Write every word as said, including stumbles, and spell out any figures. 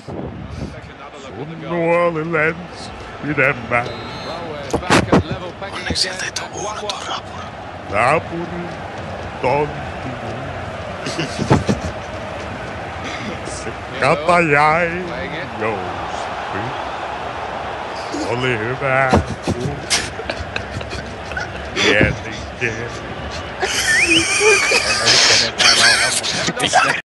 Sun New Orleans pidemmän. Onneksi sieltä ei tuu huonotua rapua. Rapuri tontti. Se katajai jousti. Oli hyvä kun mietin.